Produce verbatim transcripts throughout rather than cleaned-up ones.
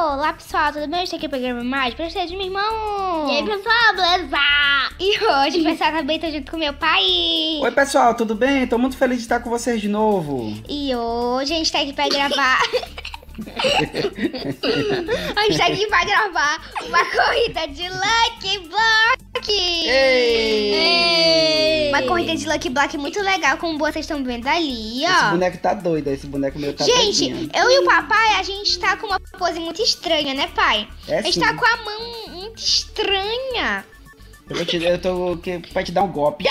Olá pessoal, tudo bem? Eu estou aqui para gravar mais pra vocês, meu irmão. E aí pessoal, beleza? E hoje o pessoal também tá junto com meu pai. Oi pessoal, tudo bem? Tô muito feliz de estar com vocês de novo. E hoje a gente tá aqui pra gravar A gente tá aqui pra gravar uma corrida de Lucky Block. Ei! Ei! Uma corrida de Lucky Block muito legal, como vocês estão vendo ali, ó. Esse boneco tá doido, esse boneco meu tá Gente, doidinho. eu e o papai, a gente tá com uma pose muito estranha, né, pai? É a gente sim. tá com a mão muito estranha. Eu, vou te, eu tô aqui pra te dar um golpe.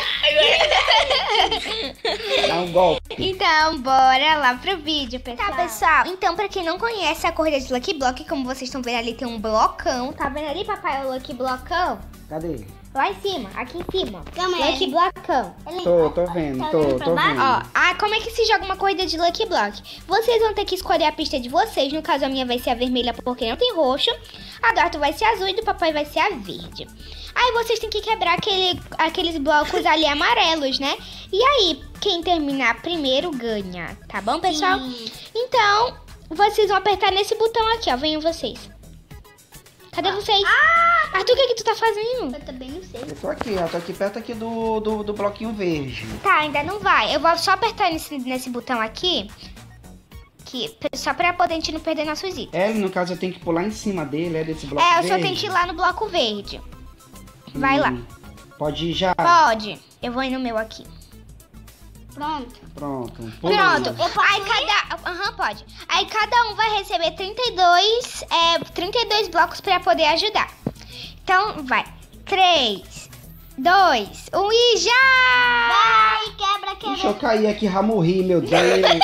Dá um golpe. Então, bora lá pro vídeo, pessoal. Tá, pessoal, então pra quem não conhece a corrida de Lucky Block, como vocês estão vendo ali, tem um blocão. Tá vendo ali, papai, o Lucky Blocão? Cadê? Lá em cima, aqui em cima. Calma aí. Lucky Blocão. Tô, tô vendo, Tá tô, olhando pra tô baixo? vendo. Ó, ah, como é que se joga uma corrida de Lucky Block? Vocês vão ter que escolher a pista de vocês. No caso, a minha vai ser a vermelha porque não tem roxo. A do Arthur vai ser azul e do papai vai ser a verde. Aí vocês têm que quebrar aquele, aqueles blocos ali amarelos, né? E aí, quem terminar primeiro ganha, tá bom, pessoal? Sim. Então, vocês vão apertar nesse botão aqui, ó. Venham vocês. Cadê vocês? Ah! Arthur, o que é que tu tá fazendo? Eu também não sei. Eu tô aqui, ó, tô aqui perto aqui do, do, do bloquinho verde. Tá, ainda não vai. Eu vou só apertar nesse, nesse botão aqui. Que, só pra poder a gente não perder nossos itens. É, no caso eu tenho que pular em cima dele, é desse bloco É, eu verde. só tenho que ir lá no bloco verde. Vai lá. Hum, Pode ir já? Pode. Eu vou ir no meu aqui. Pronto. Pronto. pula. Pronto. Aí cada... Aham, pode. Aí cada um vai receber trinta e dois, é, trinta e dois blocos pra poder ajudar. Então, vai. três, dois, um e já! Vai, quebra, Deixa quebra. eu cair aqui, já morri, meu Deus.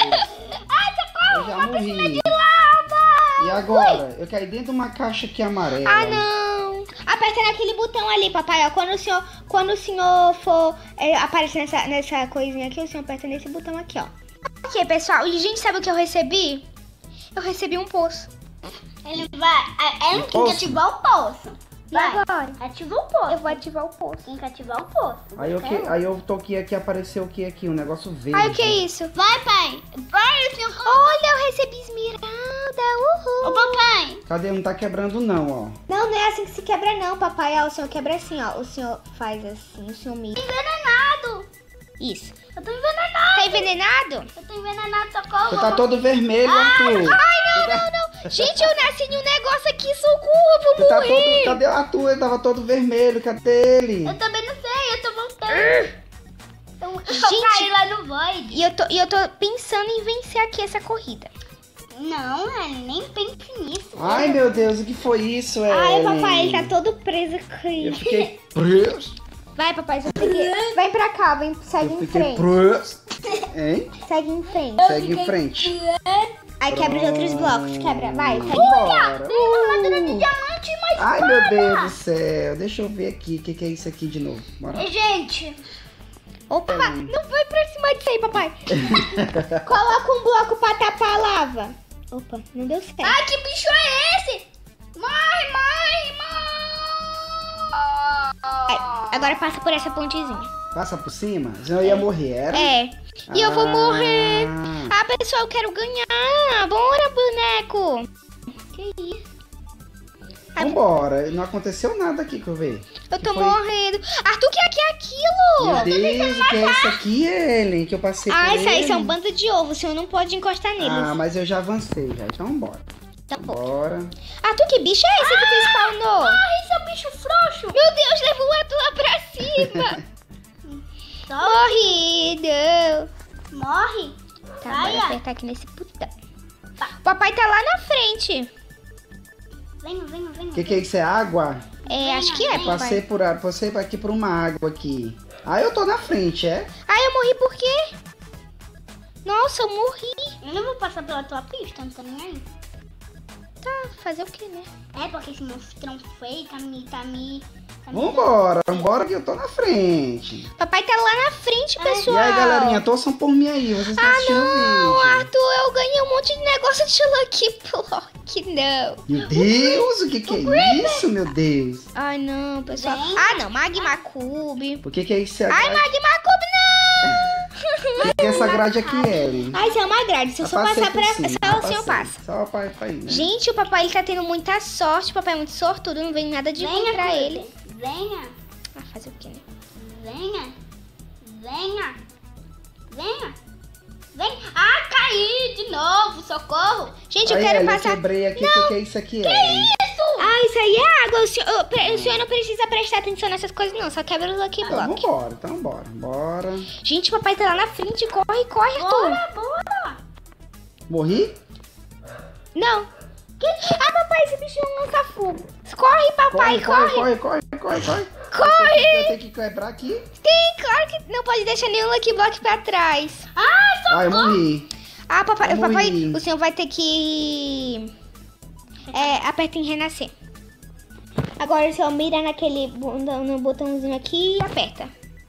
Ai, socorro, Eu já uma piscina morri. de lava. E agora? Eu caí dentro de uma caixa aqui amarela. Ah, não. Aperta naquele botão ali, papai. Ó, quando o senhor, quando o senhor for é, aparecer nessa, nessa coisinha aqui, o senhor aperta nesse botão aqui, ó. Ok, pessoal. E gente, sabe o que eu recebi? Eu recebi um poço. Ele vai. É, é Um um que poço? ativar o poço. E Vai. agora? Ativa o poço. Eu vou ativar o poço. Tem que ativar o poço. Aí eu, que, aí eu tô aqui, aqui apareceu o que aqui? Um negócio verde. Ai, o que é isso? Vai, pai. Vai, senhor. Olha, eu recebi esmeralda. Uhul. Ô, papai. Cadê? Não tá quebrando não, ó. Não, não é assim que se quebra não, papai. Ó, o senhor quebra assim, ó. O senhor faz assim, o senhor mira. Envenenado. Isso. Eu tô envenenado. Tá envenenado? Eu tô envenenado, socorro. Você tá todo vermelho, Arthur. Ai, não, não, não. Gente, eu nasci em um negócio aqui, socorro, eu Você vou tá morrer. todo... Cadê o Arthur? Ele tava todo vermelho, cadê ele? Eu também não sei, eu tô voltando. Eu, eu Gente. caí lá no void. E eu tô, e eu tô pensando em vencer aqui essa corrida. Não, Ellen, nem pense nisso. Ai, meu Deus, o que foi isso, Ellen? Ai, papai, ele tá todo preso aqui. Eu fiquei preso. Vai, papai, você tem que... Vem pra cá, vem, segue Eu em fiquei frente. preso. Hein? Segue em frente. Segue em frente. Aí quebra os outros blocos, quebra. Vai, segue. Vambora. Armadura de Uh. diamante, mas... Ai, meu Deus do céu. Deixa eu ver aqui. O que, que é isso aqui de novo? Bora. Gente, Opa, não vai pra cima disso aí, papai. Coloca um bloco pra tapar a lava. Opa, não deu certo. ai, que bicho é esse? Morre, morre, Aí, morre. agora passa por essa pontezinha. Passa por cima? Senão eu ia morrer, era? É. E eu vou Ah. morrer. Ah, pessoal, eu quero ganhar. Bora, boneco. Que isso? Vambora. Não aconteceu nada aqui que eu vi. Eu tô Que foi? morrendo. Arthur, o que é que é aquilo? Meu Deus, o que é isso aqui, Ellen? Que eu passei por Ah, isso aí ele? são bandas de ovo. O senhor não pode encostar neles. Ah, mas eu já avancei já. Então bora. Tá bom. Bora. Arthur, que bicho é esse que tu spawnou? Morre, seu bicho frouxo. Meu Deus, levou o Arthur lá pra cima. Morrido. Morre. Tá, Vai, bora ó. apertar aqui nesse botão. O papai tá lá na frente. Venha, venha, venha. O que, que é isso? É água? É, acho que é, papai. Passei por, a- passei por aqui por uma água aqui. Ah, eu tô na frente, é? Ai, eu morri por quê? Nossa, eu morri. Eu não vou passar pela tua pista, não tô nem aí. Tá, fazer o quê, né? É porque esse monstrão feio tá me... Tá me, tá me... Vambora, vambora que eu tô na frente. Papai tá lá na frente, E pessoal. aí, galerinha, torçam por mim aí. Vocês estão Ah, assistindo o não, vídeo. Arthur, eu ganhei um monte de negócio de Lucky Block, não. Meu Deus, o que que é isso, meu Deus? Ai, não, pessoal. Vem. Ah, não, Magma Cube. O que que é isso? Ai, Magma Cube, não! O que é essa grade aqui, Ellen? Ah, isso é uma grade. Se eu só passar pra... Cima, Só o senhor passa. Só pra, pra ir, né? Gente, o papai ele tá tendo muita sorte. O papai é muito sortudo. Não vem nada de ruim pra ele. Venha, Ah, fazer o quê, né? venha, venha, venha, venha. Ah, caí de novo, socorro. Gente, eu Aí, quero Ellen, passar... eu quebrei aqui. O que, que é isso aqui, Ellen? Isso! Ah, isso aí é água. O senhor, o pre- o senhor não precisa prestar atenção nessas coisas, não. Só quebra o Lucky Ah, Block. vambora, então bora. Bora. Gente, o papai tá lá na frente. Corre, corre, Arthur. Bora, bora. Morri? Não. Que... Ah, papai, esse bicho lança fogo. Corre, papai, corre. Corre, corre, corre, corre, corre. Corre. Eu tenho que quebrar aqui. Tem, claro que não pode deixar nenhum Lucky Block pra trás. Ah, socorro. Ah, eu morri. Ah, papai, Eu papai, morri. o senhor vai ter que... É, aperta em renascer. Agora o senhor mira naquele botão- no botãozinho aqui e aperta.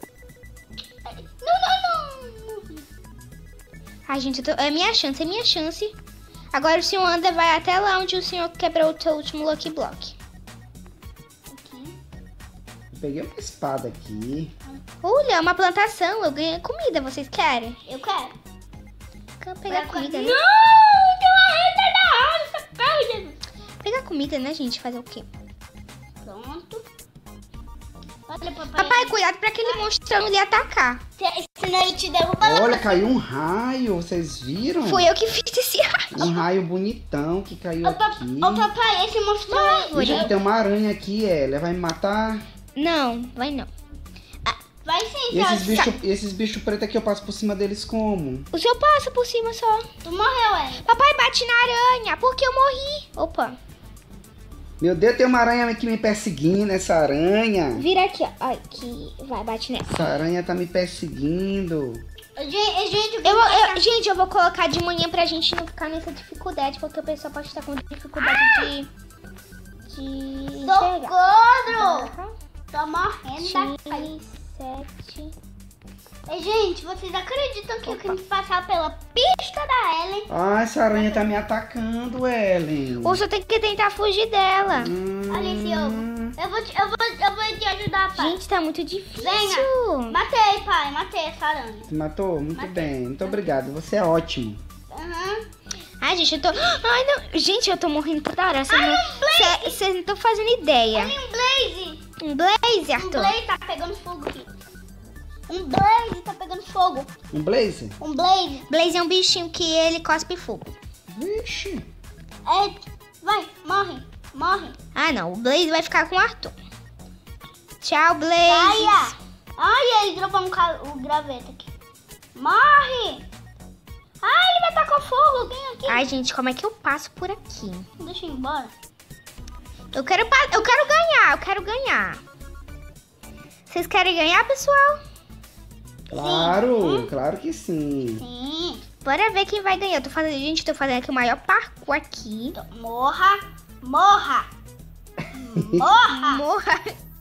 Não, não, não. Ai, gente, eu tô... é minha chance, é minha chance. Agora o senhor anda, vai até lá onde o senhor quebrou o seu último Lucky Block. Aqui. Eu peguei uma espada aqui. Olha, é uma plantação, eu ganhei comida, vocês querem? Eu quero. Quero pegar comida, né? Não, tem uma retardada, socorro, Jesus. Pegar comida, né, gente? Fazer o quê? Pronto. Olha, papai. Papai, cuidado pra aquele monstro não lhe atacar. Se- Senão ele te derruba lá. Olha, caiu um raio. Vocês viram? Fui eu que fiz esse raio. Um raio bonitão que caiu Ô, pap- aqui. ô, papai, esse monstro é... Ixi, tem uma aranha aqui, ela vai me matar. Não, vai não. Vai sim, E esses Jorge. bichos esses bicho pretos aqui eu passo por cima deles como? O senhor passa por cima só. Tu morreu, é? Papai bate na aranha, porque eu morri. Opa, Meu Deus, tem uma aranha aqui me perseguindo, essa aranha. vira aqui, ó. Aqui, vai, bate nessa. Essa aranha tá me perseguindo. Gente, gente, Eu, eu- gente, eu vou colocar de manhã pra gente não ficar nessa dificuldade, porque o pessoal pode estar com dificuldade de... De... enxergar. socorro! Aham. Tô morrendo da cair. Sete... Ei, gente, vocês acreditam que eu quis passar pela pista da Ellen? Ah, essa aranha tá me atacando, Ellen. O senhor tem que tentar fugir dela. Hum. Olha esse ovo. Eu vou te, eu vou, eu vou te ajudar, pai. Gente, tá muito difícil. Venha. Matei, pai. Matei essa aranha. Você matou? Muito Matei. bem. Muito obrigado. Você é ótimo. Aham. Ai, gente, eu tô... Ai, não. Gente, eu tô morrendo toda hora. Vocês não... Cê- Vocês não estão fazendo ideia. Olha um blaze. Um blaze, Um Arthur. blaze tá pegando fogo aqui. Um blaze tá pegando fogo. Um blazer? Um blaze. Blaze é um bichinho que ele cospe fogo. Vixe. É, vai, morre. Morre. Ah, não. O Blaze vai ficar com o Arthur. Tchau, Blaze. Caia. Ai, ele dropou um ca- o graveto aqui. Morre. Ai, ele vai tacar fogo. Vem aqui. Ai, gente, como é que eu passo por aqui? Deixa eu ir embora. Eu quero, pa- eu quero ganhar, eu quero ganhar. Vocês querem ganhar, pessoal? Claro, claro que sim. Sim. Bora ver quem vai ganhar. Eu tô fazendo, gente, eu tô fazendo aqui o maior parkour aqui. Então, morra. Morra. Morra. Morra.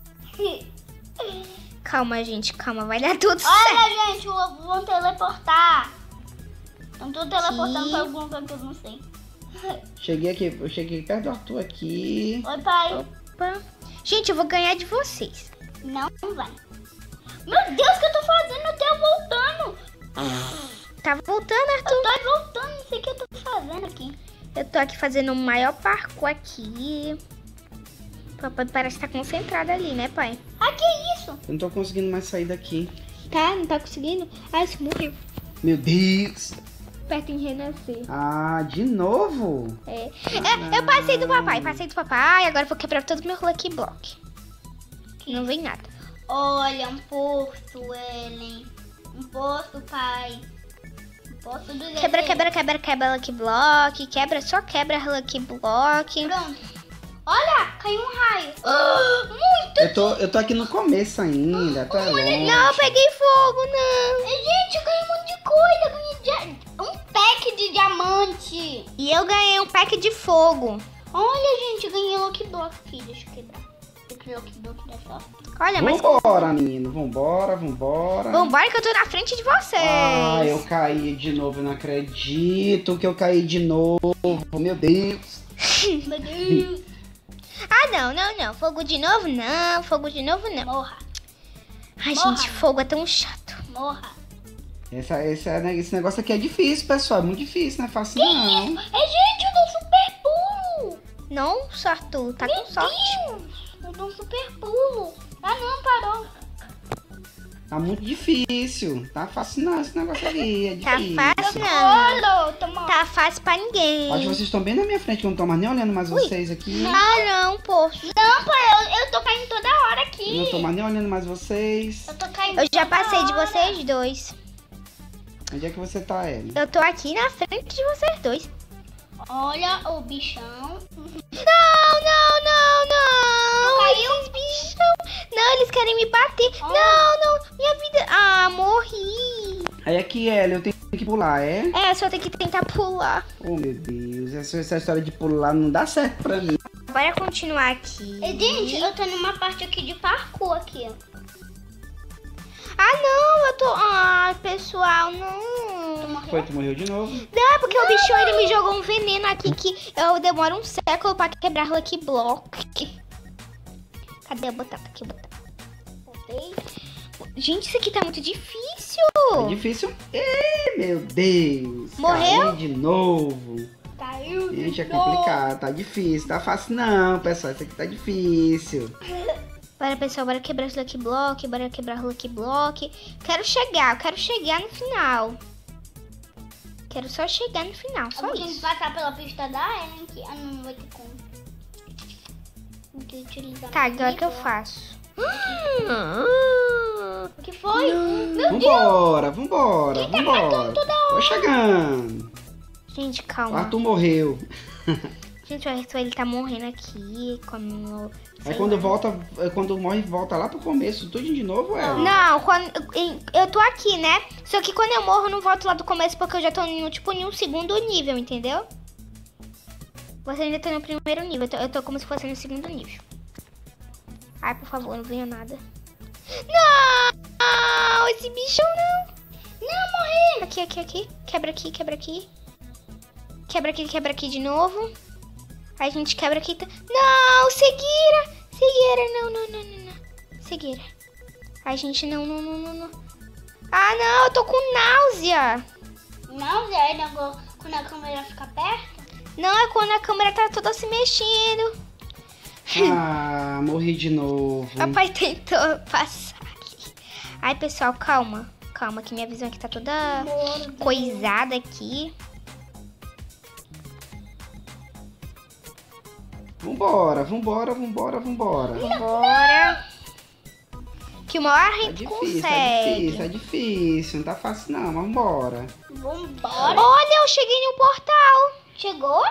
Calma, gente, calma. Vai dar tudo certo. Olha, gente, vão teleportar. Estão tudo teleportando Sim. pra algum lugar que eu não sei. Cheguei aqui, eu cheguei perto do Arthur aqui. Oi, pai. Opa. Gente, eu vou ganhar de vocês. Não vai. Meu Deus, o que eu tô fazendo? Eu tô voltando. Tá voltando, Arthur? Eu tô voltando, não sei o que eu tô fazendo aqui. Eu tô aqui fazendo o maior parkour aqui. Papai parece estar concentrado ali, né, pai? Ah, que isso? Eu não tô conseguindo mais sair daqui. Tá, não tá conseguindo? Ah, isso morreu. Meu Deus. Perto em renascer. Ah, de novo? É. É, eu passei do papai, passei do papai, agora eu vou quebrar todo o meu Lucky Block. Não vem nada. Olha, um poço, Ellen. Um poço, pai. Um poço do Quebra, desejo. quebra, quebra, quebra Lucky Block. Quebra, só quebra Lucky Block. Pronto. Olha, caiu um raio. Muito. Eu tô, eu tô aqui no começo ainda, tá longe. Não, eu peguei fogo, não. Gente, eu ganhei um monte de coisa. Eu ganhei dia- um pack de diamante. E eu ganhei um pack de fogo. Olha, gente, eu ganhei Lucky Block aqui. Deixa eu quebrar. Eu criei Lucky Block da sorte. Olha, mas... Vambora, menino. Vambora, vambora. Vambora que eu tô na frente de vocês. Ah, eu caí de novo. Eu não acredito que eu caí de novo. Meu Deus. Meu Deus. Ah, não, não, não. Fogo de novo, não. Fogo de novo, não. Morra, Ai, Morra. gente, fogo é tão chato. morra. Essa, essa, né, esse negócio aqui é difícil, pessoal. É muito difícil, não é fácil não. É, gente, eu dou super pulo. Não, Arthur, tá com sorte. Deus, eu dou super pulo. Ah, não, parou. Tá muito difícil. Tá fácil não esse negócio aqui. É Tá difícil. fácil não. Olha, toma. Tá fácil pra ninguém. Acho que vocês estão bem na minha frente, que eu não tô mais nem olhando mais vocês aqui. Ah, não, poxa. Não, pai, eu, eu tô caindo toda hora Eu aqui. não tô mais nem olhando mais vocês. Eu tô caindo Eu já toda passei de hora. vocês dois. Onde é que você tá, Ellie? Eu tô aqui na frente de vocês dois. Olha o bichão. Não, não, não, não. Caiu? Esses bichão. Não, eles querem me bater. Oh. Não, não. Minha vida. Ah, morri. Aí aqui, Ellie, eu tenho que pular, é? É, só tem que tentar pular. Oh, meu Deus. Essa, essa história de pular não dá certo pra mim. Bora continuar aqui. E, gente, eu tô numa parte aqui de parkour aqui, ó. Ah, não, eu tô... Ai, pessoal, Tu não. morreu? Foi, tu morreu de novo. Não, é porque o bichão, ele me jogou um veneno aqui que eu demoro um século pra quebrar Lucky Block. Cadê o botão? Aqui o botão. Botei. Gente, isso aqui tá muito difícil. É difícil. Ih, meu Deus. Morreu? Caí de novo. Caiu. de Gente, é novo. complicado. Tá difícil. Tá fácil não, pessoal. Isso aqui tá difícil. Bora, pessoal, bora quebrar esse Lucky Block, bora quebrar o Lucky Block. Quero chegar, eu quero chegar no final. Quero só chegar no final, Eu só vou ter que isso. passar pela pista da Ellen, que ah, não vai ter como. Vou ter que utilizar Tá, minha agora o que eu vida. faço? O que foi? Vambora, vambora, vambora. Tô chegando. Gente, O calma. Arthur morreu. Gente, o Arthur, ele tá morrendo aqui. Como... Aí sei quando lá. volta, quando morre, volta lá pro começo, tudo de novo, é. Não, quando, eu tô aqui, né? Só que quando eu morro, eu não volto lá do começo porque eu já tô no, tipo, em um segundo nível, entendeu? Você ainda tá no primeiro nível, eu tô, eu tô como se fosse no segundo nível. Ai, por favor, não venha nada. Não! Esse bichão não! Não, morri! Aqui, aqui, aqui. Quebra aqui, quebra aqui. Quebra aqui, quebra aqui de novo. Aí a gente quebra aqui. Tá... Não, cegueira! Cegueira, não, não, não, não, não. Cegueira. Ai, gente, não, não, não, não, não. Ah, não, eu tô com náusea. Não, Zé, não, quando a câmera fica perto. Não, é quando a câmera tá toda se mexendo. Ah, morri de novo. Papai tentou passar ali. Ai, pessoal, calma. Calma, que minha visão aqui tá toda coisada aqui. Vambora, vambora, vambora, vambora. Bora. Que uma hora a Tá gente difícil, tá consegue. difícil, tá difícil. Não tá fácil não, mas vambora. Vambora. Olha, eu cheguei em um portal. Chegou?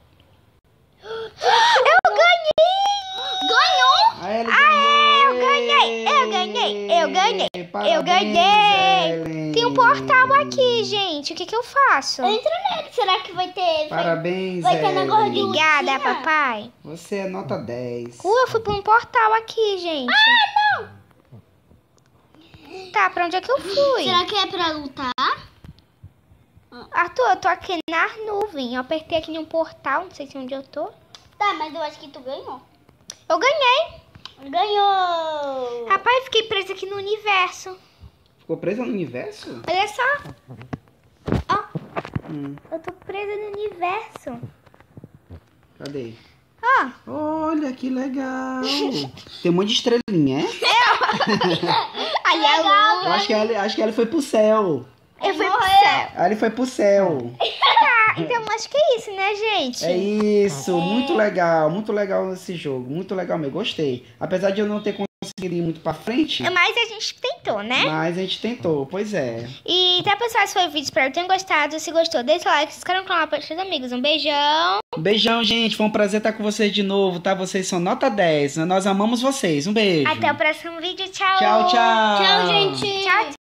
Eu ganhei! Ganhou! A Ellie Ah, eu ganhou! ganhei, eu ganhei, eu ganhei, eu Parabéns, ganhei. Ellen. Tem um portal aqui, gente. O que que eu faço? Entra nele. Será que vai ter... Parabéns, Vai ter negócio de Ellen. Obrigada, luzinha? papai. Você é nota dez. Uh, eu fui pra um portal aqui, gente. Ah, não! Tá, pra onde é que eu fui? Será que é pra lutar? Arthur, eu tô aqui na nuvem. Eu apertei aqui em um portal, não sei se onde eu tô. Tá, mas eu acho que tu ganhou. Eu ganhei. Ganhou! Rapaz, fiquei presa aqui no universo. Ficou presa no universo? Olha só. Ó, Hum, eu tô presa no universo. cadê? Ó, Olha, que legal. Tem um monte de estrelinha, é? aí a lua. Eu acho que ela, acho que ela foi pro céu. Eu fui pro Morreu. céu. Ela foi pro céu. Ah, então acho que é isso, né, gente? É isso, muito legal, muito legal esse jogo, muito legal mesmo, gostei. Apesar de eu não ter conseguido ir muito pra frente, Mas a gente tentou, né? mas a gente tentou, pois é. E tá, pessoal, esse foi o vídeo. Espero que tenham gostado. Se gostou, deixa o like, se inscreva no canal para os seus amigos. Um beijão. Um beijão, gente, foi um prazer estar com vocês de novo, tá? Vocês são nota dez, nós amamos vocês, um beijo. Até o próximo vídeo. Tchau. Tchau, tchau. Tchau, gente! Tchau,